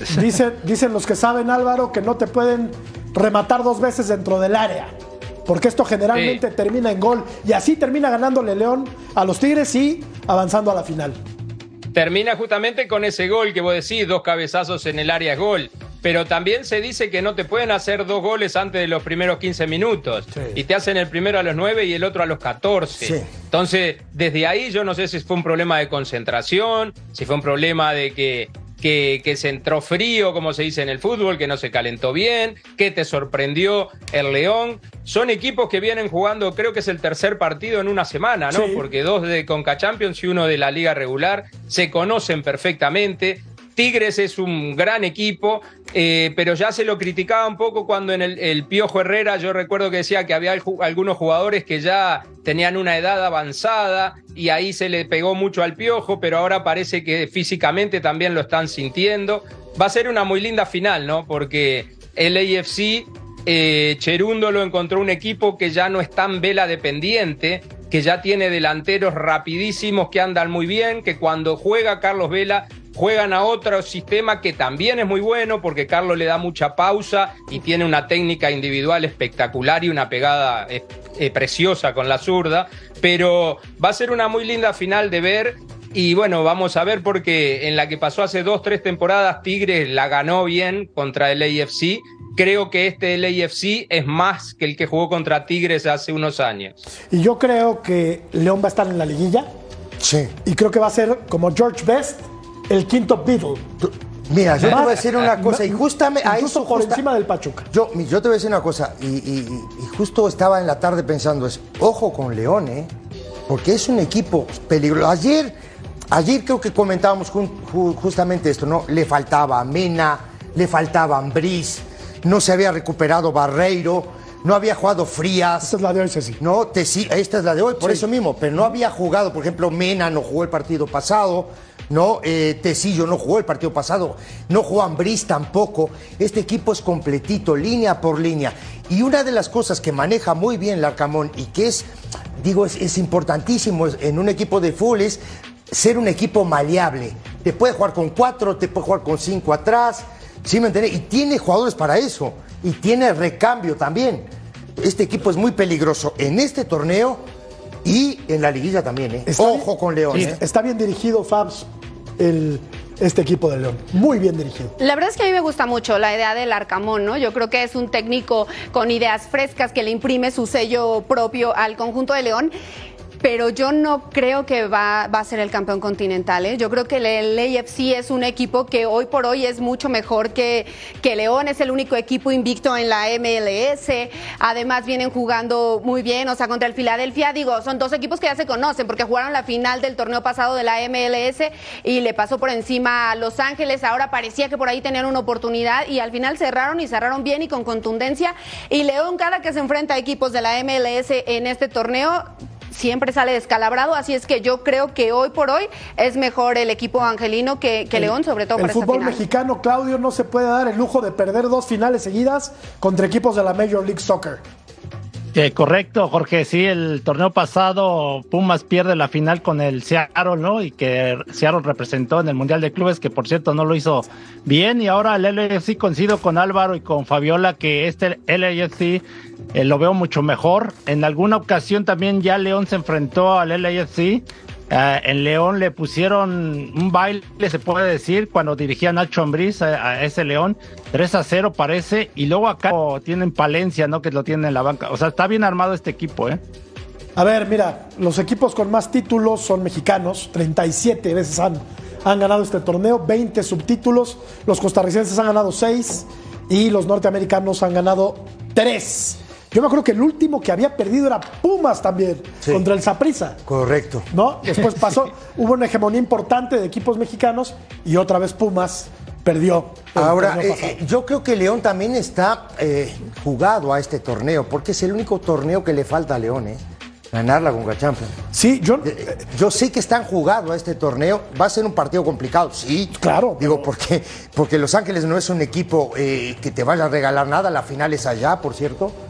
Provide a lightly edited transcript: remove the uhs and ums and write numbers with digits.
Dicen los que saben, Álvaro, que no te pueden rematar 2 veces dentro del área, porque esto generalmente termina en gol, y así termina ganándole León a los Tigres y avanzando a la final. Termina justamente con ese gol que vos decís, 2 cabezazos en el área es gol. Pero también se dice que no te pueden hacer 2 goles antes de los primeros 15 minutos. Sí. Y te hacen el primero a los 9 y el otro a los 14. Sí. Entonces, desde ahí yo no sé si fue un problema de concentración, si fue un problema de que se entró frío, como se dice en el fútbol, que no se calentó bien, que te sorprendió el León. Son equipos que vienen jugando, creo que es el 3er partido en una semana, ¿no? Sí. Porque 2 de Conca Champions y 1 de la Liga Regular, se conocen perfectamente. Tigres es un gran equipo, pero ya se lo criticaba un poco cuando en el Piojo Herrera, yo recuerdo que decía que había algunos jugadores que ya tenían una edad avanzada y ahí se le pegó mucho al Piojo, pero ahora parece que físicamente también lo están sintiendo. Va a ser una muy linda final, ¿no? Porque el LAFC, Cherundolo encontró un equipo que ya no es tan Vela dependiente, que ya tiene delanteros rapidísimos que andan muy bien, que cuando juega Carlos Vela juegan a otro sistema que también es muy bueno porque Carlos le da mucha pausa y tiene una técnica individual espectacular y una pegada preciosa con la zurda, pero va a ser una muy linda final de ver. Y bueno, vamos a ver porque en la que pasó hace 2-3 temporadas Tigres la ganó bien contra el LAFC. Creo que este LAFC es más que el que jugó contra Tigres hace unos años. Y yo creo que León va a estar en la liguilla. Sí. Y creo que va a ser como George Best, el quinto Beatle. Mira, yo te voy a decir una cosa, y justamente a eso por encima del Pachuca. Yo te voy a decir una cosa, y justo estaba en la tarde pensando eso. Ojo con León, porque es un equipo peligroso. Ayer creo que comentábamos justamente esto, ¿no? Le faltaba Mena, le faltaba Ambriz, no se había recuperado Barreiro, no había jugado Frías. Esta es la de hoy, Ceci. No, esta es la de hoy, por eso mismo, pero no había jugado, por ejemplo, Mena no jugó el partido pasado. No, Tecillo no jugó el partido pasado, no jugó Ambriz tampoco. Este equipo es completito, línea por línea. Y una de las cosas que maneja muy bien Larcamón y que es importantísimo en un equipo de fútbol es ser un equipo maleable. Te puede jugar con 4, te puede jugar con 5 atrás, ¿sí me entiendes? Y tiene jugadores para eso, y tiene recambio también. Este equipo es muy peligroso en este torneo y en la liguilla también, Ojo con León, Está bien dirigido, Fabs, este equipo de León. Muy bien dirigido. La verdad es que a mí me gusta mucho la idea del Arcamón, ¿no? Yo creo que es un técnico con ideas frescas que le imprime su sello propio al conjunto de León. Pero yo no creo que va a ser el campeón continental, ¿eh? Yo creo que el LAFC es un equipo que hoy por hoy es mucho mejor que León, es el único equipo invicto en la MLS, además vienen jugando muy bien, o sea, contra el Philadelphia, son 2 equipos que ya se conocen, porque jugaron la final del torneo pasado de la MLS y le pasó por encima a Los Ángeles, ahora parecía que por ahí tenían una oportunidad y al final cerraron bien y con contundencia, y León cada que se enfrenta a equipos de la MLS en este torneo siempre sale descalabrado, así es que yo creo que hoy por hoy es mejor el equipo angelino que León, sobre todo para esta final. El fútbol mexicano, Claudio, no se puede dar el lujo de perder 2 finales seguidas contra equipos de la Major League Soccer. Correcto, Jorge, sí, el torneo pasado Pumas pierde la final con el Seattle, ¿no? Y que Seattle representó en el Mundial de Clubes, que por cierto no lo hizo bien, y ahora el LAFC, coincido con Álvaro y con Fabiola que este LAFC lo veo mucho mejor. En alguna ocasión también ya León se enfrentó al LAFC. En León le pusieron un baile, se puede decir, cuando dirigía Nacho Ambriz a ese León, 3-0 parece, y luego acá tienen Palencia, ¿no? Que lo tienen en la banca. O sea, está bien armado este equipo, A ver, mira, los equipos con más títulos son mexicanos, 37 veces han ganado este torneo, 20 subtítulos, los costarricenses han ganado 6 y los norteamericanos han ganado 3. Yo me acuerdo que el último que había perdido era Pumas también, contra el Saprissa. Correcto. ¿No? Después hubo una hegemonía importante de equipos mexicanos y otra vez Pumas perdió. Ahora, yo creo que León también está jugado a este torneo, porque es el único torneo que le falta a León, ganar la Conca Champions. Sí, yo sé que están jugados a este torneo. Va a ser un partido complicado, sí. Claro. Digo, porque Los Ángeles no es un equipo que te vaya a regalar nada. La final es allá, por cierto.